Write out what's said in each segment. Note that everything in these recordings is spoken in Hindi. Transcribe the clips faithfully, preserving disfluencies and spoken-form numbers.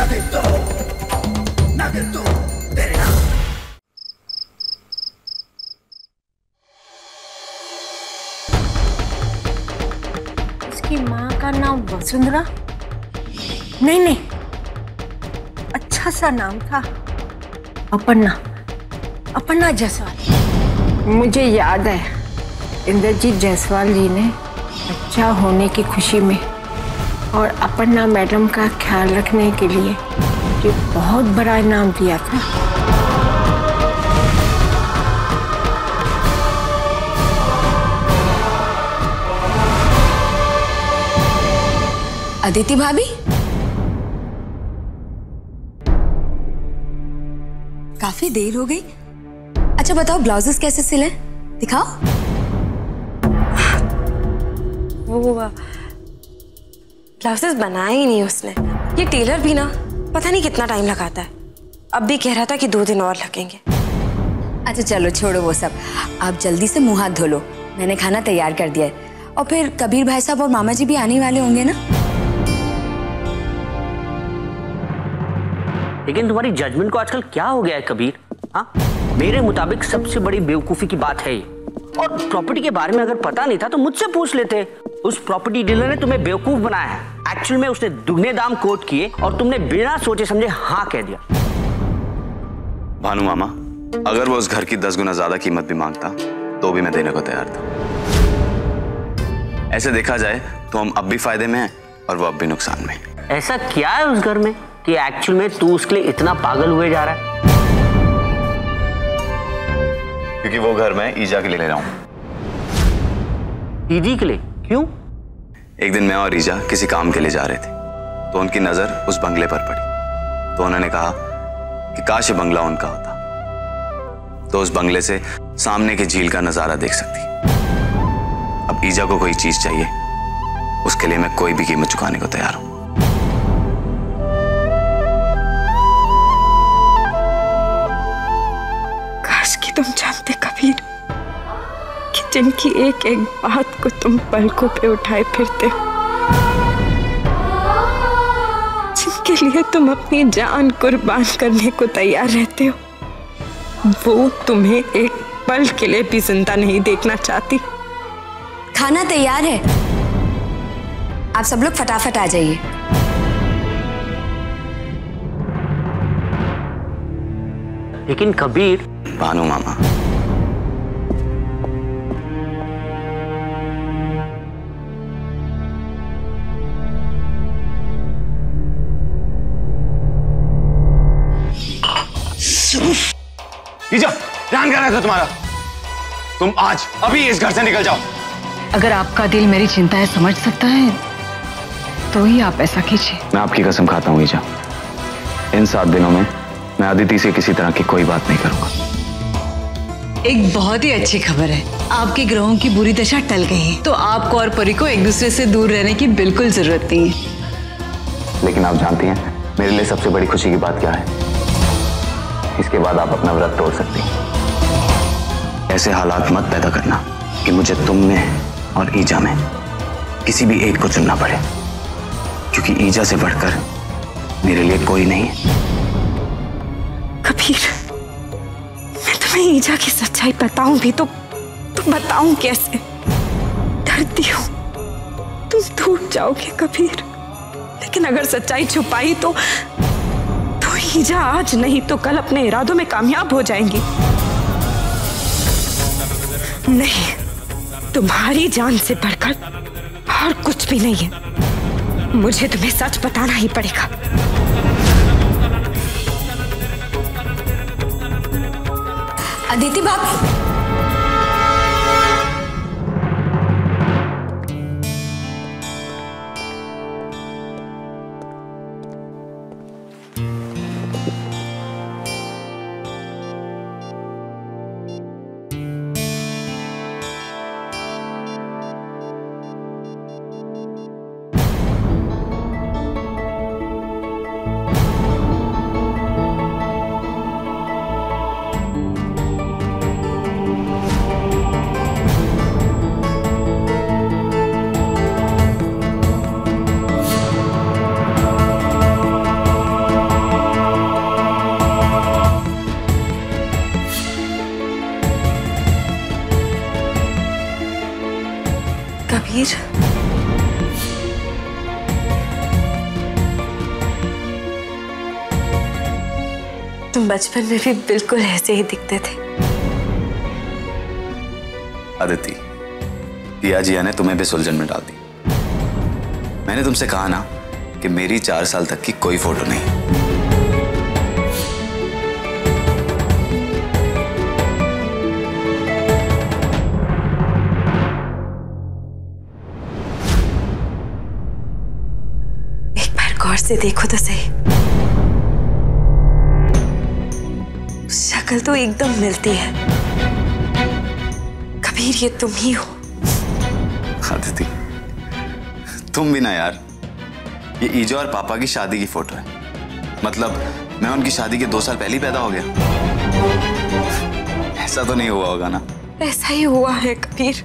नगितो नगितो तेरे नाम। उसकी माँ का नाम वसुंधरा? नहीं नहीं, अच्छा सा नाम था, अपर्णा, अपर्णा जायसवाल। मुझे याद है इंद्रजीत जायसवाल जी ने बच्चा होने की खुशी में और अपर्णा मैडम का ख्याल रखने के लिए जो बहुत बड़ा इनाम दिया था। अदिति भाभी, काफी देर हो गई। अच्छा बताओ, ब्लाउजेस कैसे सिले, दिखाओ। वो ब्लाउजेस बनाए ही नहीं उसने। ये टेलर भी ना पता नहीं कितना टाइम लगाता है। अब भी कह रहा था कि दो दिन और लगेंगे। अच्छा चलो छोड़ो वो सब, आप जल्दी से मुंह हाथ धो लो, मैंने खाना तैयार कर दिया है। और फिर कबीर भाई साहब और मामा जी भी आने वाले होंगे ना। लेकिन तुम्हारी जजमेंट को आजकल क्या हो गया है कबीर? हाँ, मेरे मुताबिक सबसे बड़ी बेवकूफी की बात है ये। और प्रॉपर्टी के बारे में अगर पता नहीं था तो मुझसे पूछ लेते। उस प्रॉपर्टी डीलर ने तुम्हें बेवकूफ बनाया है। एक्चुअल में उसने दुगने दाम कोट किए और तुमने बिना सोचे समझे हाँ कह दिया। भानु मामा, अगर वो उस घर की दस गुना ज्यादा कीमत भी मांगता तो भी मैं देने को तैयार था। ऐसे देखा जाए तो हम अब भी फायदे में हैं और वो अब भी नुकसान में। ऐसा क्या है उस घर में कि एक्चुअल में तू उसके लिए इतना पागल हुए जा रहा है? क्योंकि वो घर मैं ईजा के लिए ले रहा हूं। ईजी के लिए? क्यों? एक दिन मैं और ईजा किसी काम के लिए जा रहे थे तो उनकी नजर उस बंगले पर पड़ी। तो उन्होंने कहा कि काश ये बंगला उनका होता तो उस बंगले से सामने की झील का नजारा देख सकती। अब ईजा को कोई चीज चाहिए, उसके लिए मैं कोई भी कीमत चुकाने को तैयार हूं। काश कि तुम जानते कबीर कि जिनकी एक एक बात को तुम पलकों पे उठाए फिरते हो, जिनके लिए तुम अपनी जान कुर्बान करने को तैयार रहते हो, वो तुम्हें एक पल के लिए भी जिंदा नहीं देखना चाहती। खाना तैयार है, आप सब लोग फटाफट आ जाइए। लेकिन कबीर। भानु मामा, ईजा, ध्यान कर रहा था तुम्हारा। तुम आज अभी इस घर से निकल जाओ। अगर आपका दिल मेरी चिंताएं समझ सकता है तो ही आप ऐसा कीजिए। मैं आपकी कसम खाता हूँ ईजा, इन सात दिनों में मैं अदिति से किसी तरह की कोई बात नहीं करूंगा। एक बहुत ही अच्छी खबर है, आपके ग्रहों की बुरी दशा टल गई है, तो आपको और परी को एक दूसरे से दूर रहने की बिल्कुल जरूरत नहीं है। लेकिन आप जानती हैं मेरे लिए सबसे बड़ी खुशी की बात क्या है? इसके बाद आप अपना व्रत तोड़ सकती हैं। ऐसे हालात मत पैदा करना कि मुझे तुम में और ईजा में किसी भी एक को चुनना पड़े, क्योंकि ईजा से बढ़कर मेरे लिए कोई नहीं है। कबीर, मैं तुम्हें ईजा की सच्चाई बताऊं भी तो तो बताऊं कैसे? डरती हूं तुम टूट जाओगे कबीर, लेकिन अगर सच्चाई छुपाई तो तो ईजा आज नहीं तो कल अपने इरादों में कामयाब हो जाएंगी। नहीं, तुम्हारी जान से बढ़कर और कुछ भी नहीं है। मुझे तुम्हें सच बताना ही पड़ेगा। अदिति भाभी, तुम बचपन में भी बिल्कुल ऐसे ही दिखते थे। अदिति, पिया जिया ने तुम्हें भी सुलझन में डाल दी। मैंने तुमसे कहा ना कि मेरी चार साल तक की कोई फोटो नहीं। एक बार गौर से देखो तो सही, शक्ल तो एकदम मिलती है। कबीर, ये तुम ही हो। अदिति, तुम भी ना यार। ये ईजा और पापा की शादी की फोटो है। मतलब मैं उनकी शादी के दो साल पहले ही पैदा हो गया। ऐसा तो नहीं हुआ होगा ना? ऐसा ही हुआ है कबीर।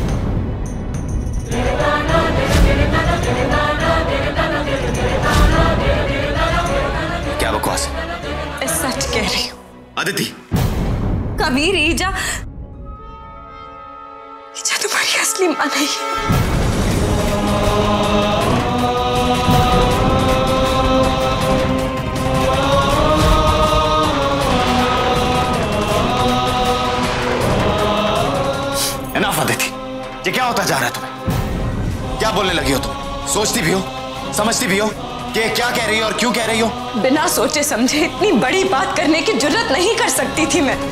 क्या बकवास है? मैं सच कह रही हूँ। अदिति, कबीर, ईजा ईजा तुम्हारी असली मां नहीं है। एनफ अदिति, ये क्या होता जा रहा है तुम्हें? क्या बोलने लगी हो तुम? सोचती भी हो, समझती भी हो कि क्या कह रही हो और क्यों कह रही हो? बिना सोचे समझे इतनी बड़ी बात करने की जुर्रत नहीं कर सकती थी मैं।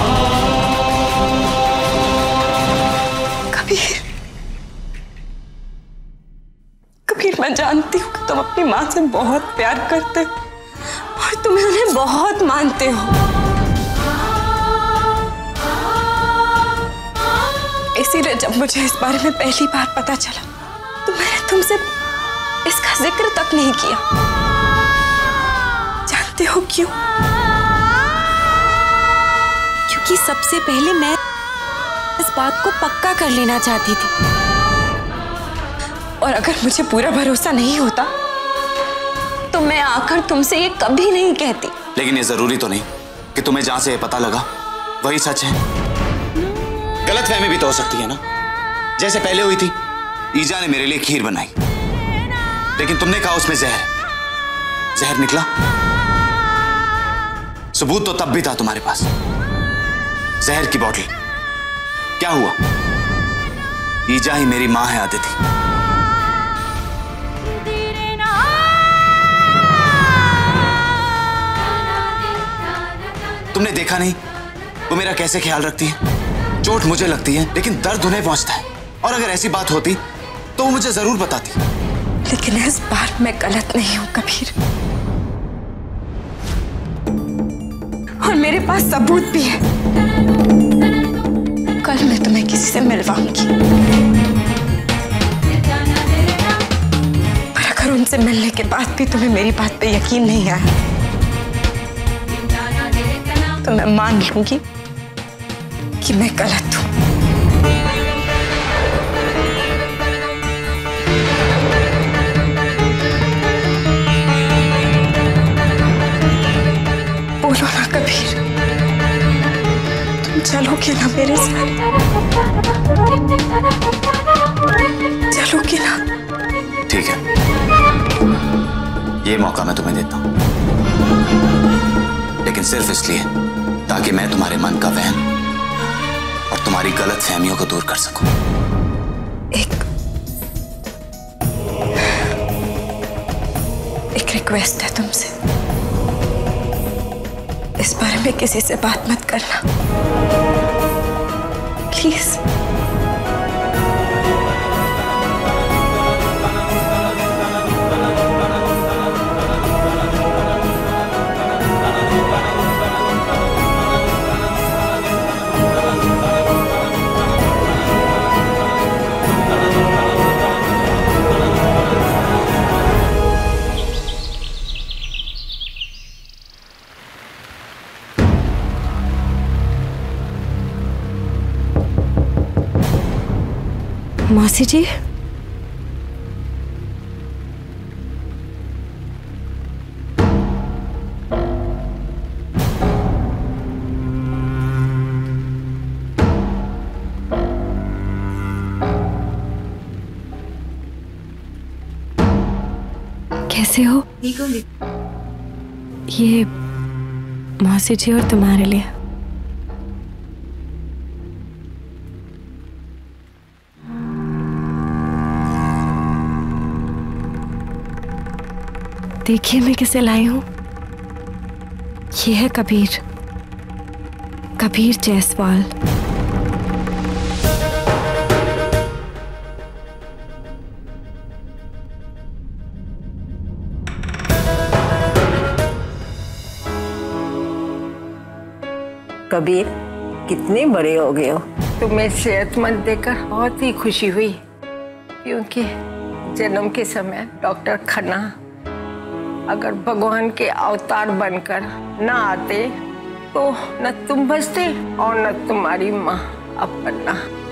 कबीर, कबीर, मैं जानती हूँ कि तुम अपनी माँ से बहुत प्यार करते हो और तुम्हें उन्हें बहुत मानते हो। इसीलिए जब मुझे इस बारे में पहली बार पता चला तो मैंने तुमसे इसका जिक्र तक नहीं किया। जानते हो क्यों? क्योंकि सबसे पहले मैं इस बात को पक्का कर लेना चाहती थी, और अगर मुझे पूरा भरोसा नहीं होता तो मैं आकर तुमसे ये कभी नहीं कहती। लेकिन ये जरूरी तो नहीं कि तुम्हें जहां से ये पता लगा वही सच है। गलतफहमी भी तो हो सकती है ना, जैसे पहले हुई थी। ईजा ने मेरे लिए खीर बनाई, लेकिन तुमने कहा उसमें जहर है। जहर निकला। सबूत तो तब भी था तुम्हारे पास, जहर की बोतल। क्या हुआ? ईजा ही मेरी मां है आदिति। तुमने देखा नहीं वो मेरा कैसे ख्याल रखती है? चोट मुझे लगती है लेकिन दर्द उन्हें पहुंचता है, और अगर ऐसी बात होती तो वो मुझे जरूर बताती। लेकिन इस बार मैं गलत नहीं हूं कबीर, और मेरे पास सबूत भी है। कल मैं तुम्हें किसी से मिलवाऊंगी, पर अगर उनसे मिलने के बाद भी तुम्हें मेरी बात पे यकीन नहीं आया तो मैं मान लूंगी कि मैं गलत हूं। बोलो ना कबीर, तुम चलोगे ना मेरे साथ? चलोगे ना? ठीक है, ये मौका मैं तुम्हें देता हूं, लेकिन सिर्फ इसलिए ताकि मैं तुम्हारे मन का वहम और तुम्हारी गलत फहमियों को दूर कर सकूं। एक एक रिक्वेस्ट है तुमसे, इस बारे में किसी से बात मत करना प्लीज। मौसी जी, कैसे हो? ठीक होंगे। ये मौसी जी और तुम्हारे लिए। देखिए मैं किसे लाई हूं। ये है कबीर, कबीर जायसवाल। कबीर, कितने बड़े हो गए हो। तुम्हें सेहतमंद देखकर बहुत ही खुशी हुई, क्योंकि जन्म के समय डॉक्टर खन्ना अगर भगवान के अवतार बनकर न आते तो न तुम बचते और न तुम्हारी माँ अपर्णा।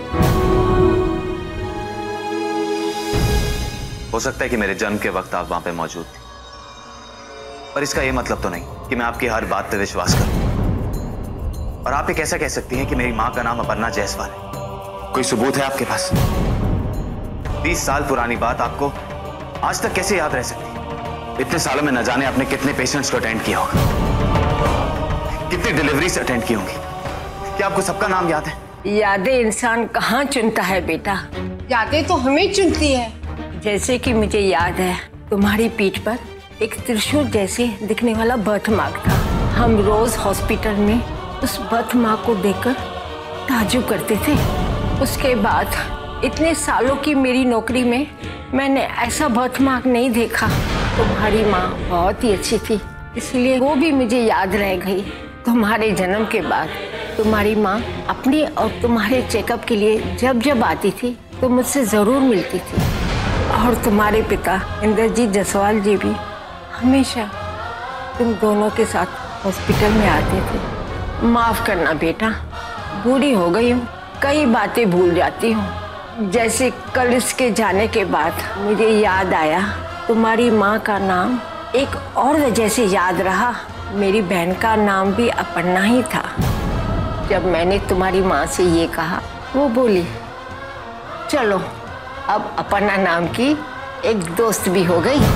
हो सकता है कि मेरे जन्म के वक्त आप वहां पे मौजूद थी, पर इसका यह मतलब तो नहीं कि मैं आपकी हर बात पे विश्वास करूं। और आप ये कैसे कह सकती हैं कि मेरी मां का नाम अपर्णा जायसवाल है? कोई सबूत है आपके पास? तीस साल पुरानी बात आपको आज तक कैसे याद रह सकती है? इतने सालों में न जाने आपने कितने पेशेंट्स को अटेंड किया होगा, कितनी डिलीवरीज अटेंड की होंगी। क्या आपको सबका नाम याद है? यादें इंसान कहाँ चुनता है बेटा, यादें तो हमें चुनती है। जैसे कि मुझे याद है तुम्हारी पीठ पर एक त्रिशूल जैसे दिखने वाला बर्थ मार्क था। हम रोज हॉस्पिटल में उस बर्थ मार्क को देखकर ताज्जुब करते थे। उसके बाद इतने सालों की मेरी नौकरी में मैंने ऐसा बर्थ मार्क नहीं देखा। तुम्हारी माँ बहुत ही अच्छी थी, इसलिए वो भी मुझे याद रह गई। तुम्हारे जन्म के बाद तुम्हारी माँ अपनी और तुम्हारे चेकअप के लिए जब जब आती थी तो मुझसे ज़रूर मिलती थी। और तुम्हारे पिता इंद्रजीत जायसवाल जी भी हमेशा तुम दोनों के साथ हॉस्पिटल में आते थे। माफ़ करना बेटा, बूढ़ी हो गई हूँ, कई बातें भूल जाती हूँ। जैसे कल इसके जाने के बाद मुझे याद आया तुम्हारी माँ का नाम एक और वजह से याद रहा। मेरी बहन का नाम भी अपर्णा ही था। जब मैंने तुम्हारी माँ से ये कहा, वो बोली चलो अब अपर्णा नाम की एक दोस्त भी हो गई।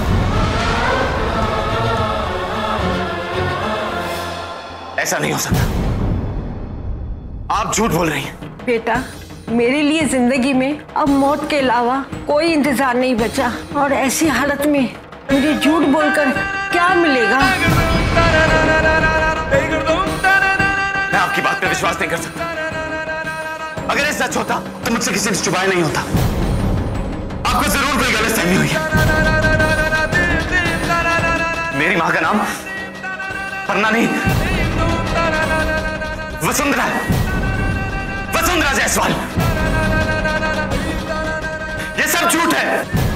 ऐसा नहीं हो सकता, आप झूठ बोल रही हैं। बेटा, मेरे लिए जिंदगी में अब मौत के अलावा कोई इंतजार नहीं बचा, और ऐसी हालत में मुझे झूठ बोलकर क्या मिलेगा? मैं आपकी बात पे विश्वास नहीं कर सकता। अगर ये सच होता तो मुझसे किसी ने छुपाया नहीं होता। आपको जरूर कोई गलतफहमी हुई है। मेरी मां का नाम अपर्णा नहीं, वसुंधरा वसुंधरा जायसवाल। ये सब झूठ है।